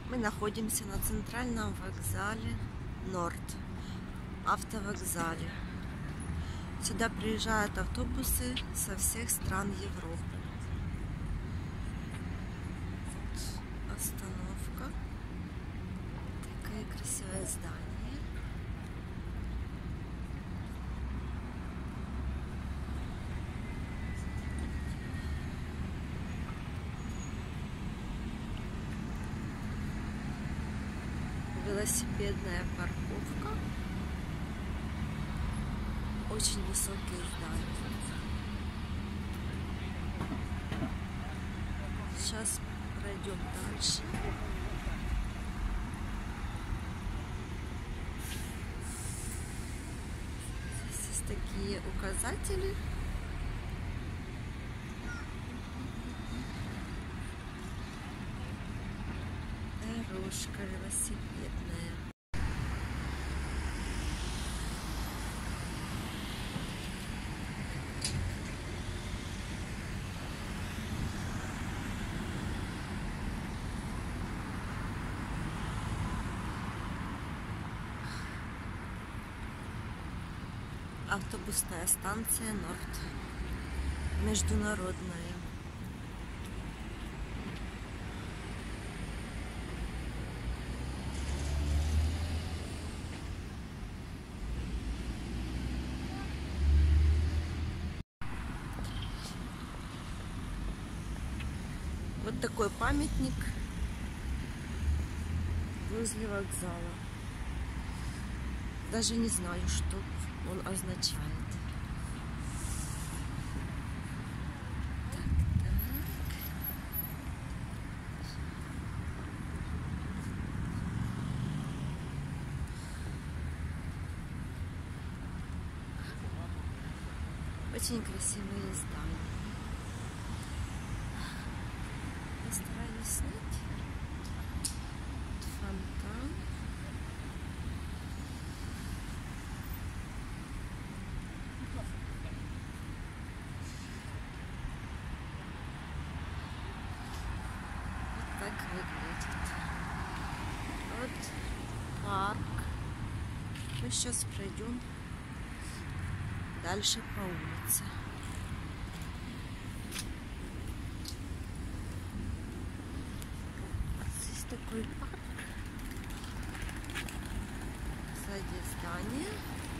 Мы находимся на центральном вокзале Норд, автовокзале. Сюда приезжают автобусы со всех стран Европы. Вот остановка. Такое красивое здание. Велосипедная парковка. Очень высокие здания. Сейчас пройдем дальше. Здесь есть такие указатели. Дорожка велосипедная. Автобусная станция Норд. Международная. Вот такой памятник возле вокзала. Даже не знаю, что он означает. Очень красивые здания. Постараюсь снять. Фонтан. Вот так выглядит. Вот парк. Мы сейчас пройдем дальше по улице. Здесь такой парк. Сзади здание.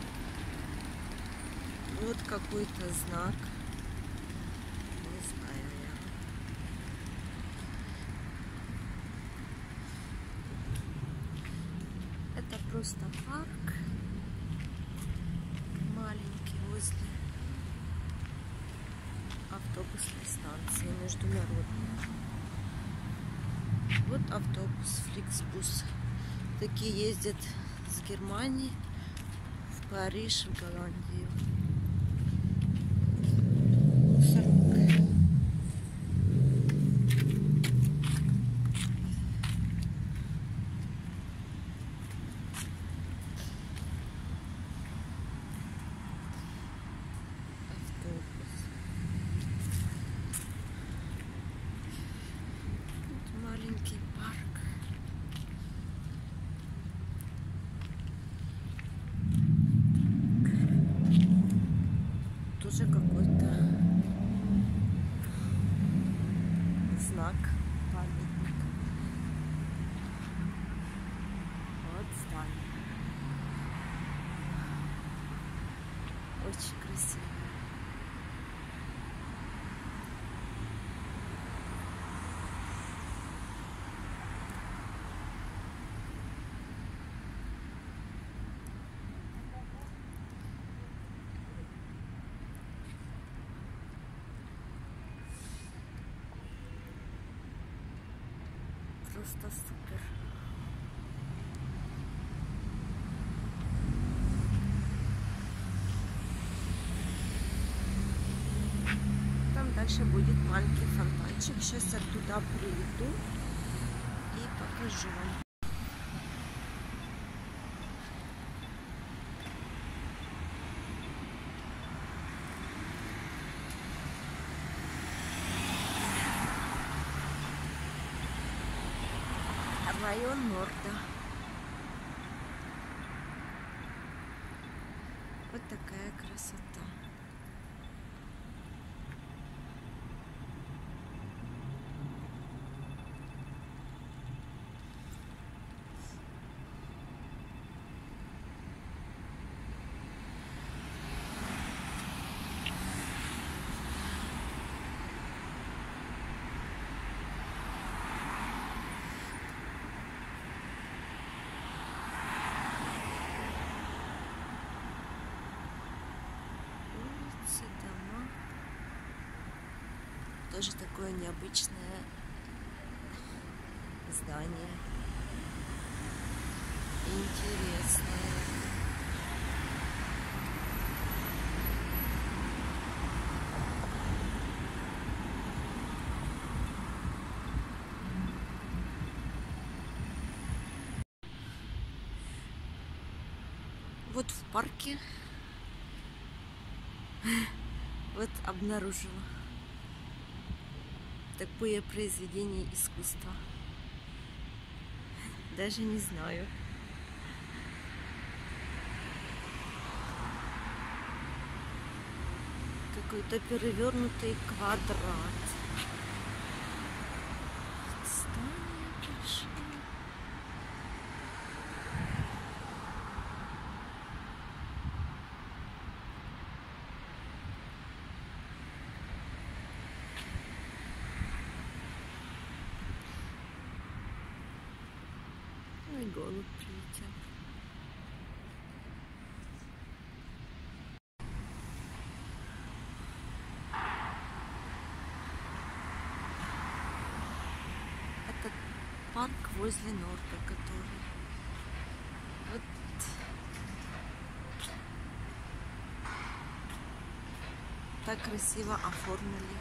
Вот какой-то знак. Не знаю я. Это просто парк. Маленький возле автобусной станции международной. Вот автобус Фликсбус. Такие ездят с Германии в Париж, в Голландию. Маленький парк. Тоже какой-то знак, памятник. Вот здание. Очень красиво. Просто супер. Там дальше будет маленький фонтанчик. Сейчас я туда приеду и покажу вам. район Норда. Вот такая красота. Дома. Тоже такое необычное здание. Интересное. Вот в парке вот обнаружила такое произведение искусства. Даже не знаю. Какой-то перевернутый квадрат. Здание большое. Ой, голубь прилетел. Это парк возле Норда, который вот так красиво оформили.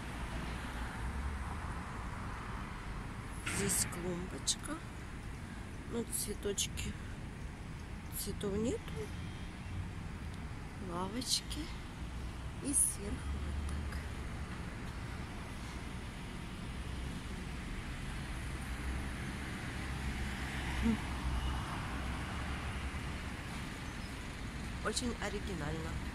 Здесь клумбочка. Ну, цветочки. Цветов нету. Лавочки. И сверху вот так. Очень оригинально.